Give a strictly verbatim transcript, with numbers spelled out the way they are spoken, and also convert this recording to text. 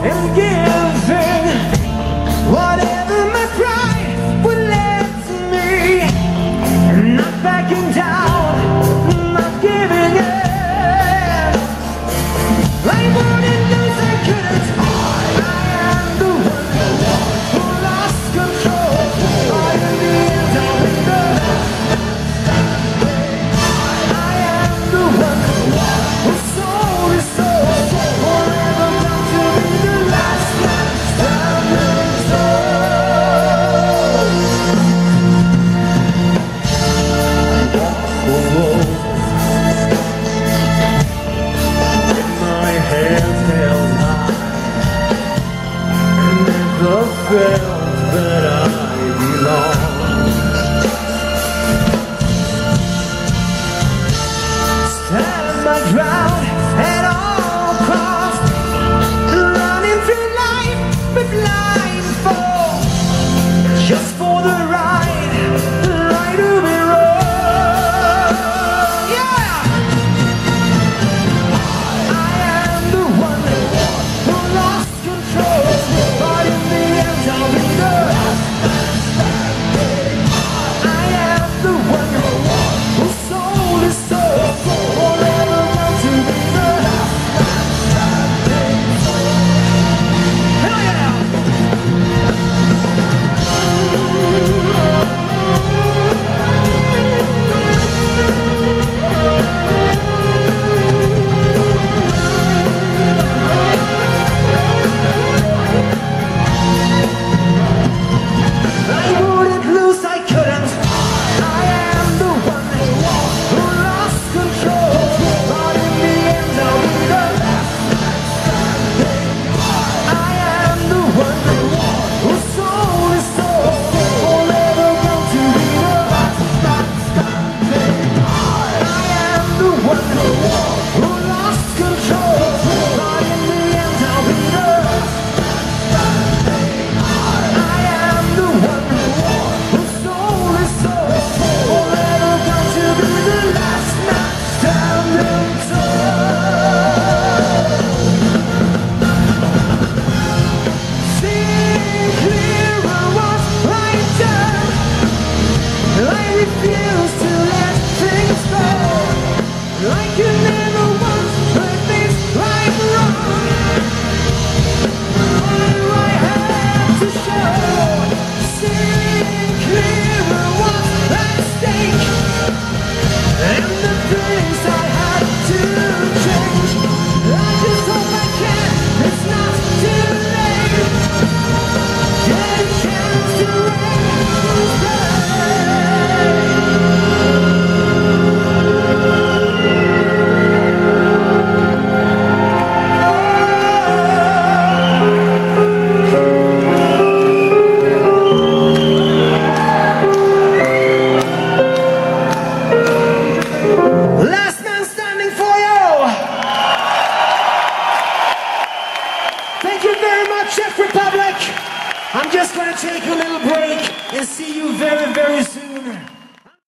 and giving whatever my pride would let me. Not backing down, not giving in. I wouldn't lose, I couldn't. I am the one who lost control. I am the end, I'll be the I am the one whose soul is sold. Forever bound to be the last man standing tall. I walk the road with my head held high, and never felt that I belong. Stand my ground at all costs, running through life with blindfold, just for the ride, the ride to be wrong. Yeah! I am the one who lost control, but in the end I'll be the I am the one whose soul is sold. Forever bound to be the Hell yeah! I wouldn't lose, I couldn't. I am the one who lost control, but in the end I'll be the I am the one whose soul is sold. Forever bound to be the I am the one who lost control, but in the end I'll be the I am the one whose soul is sold. Forever bound to be the last man standing tall. Seeing clearer what I've done, I refuse to let things go. I could never once let things right wrong. What do I have to show? Seeing clearer what's at stake, and the things I had to change. I just hope I can, it's not too late. Get a chance to raise the Last man standing for you! Thank you very much, Czech Republic! I'm just gonna take a little break and see you very, very soon.